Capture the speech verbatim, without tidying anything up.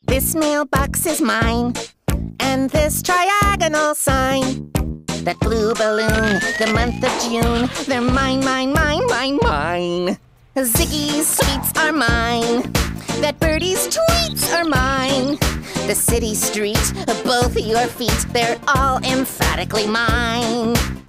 This mailbox is mine, and this triagonal sign. That blue balloon, the month of June, they're mine, mine, mine, mine, mine. Ziggy's sweets are mine. That birdie's tweets are mine. The city street, both your feet, they're all emphatically mine.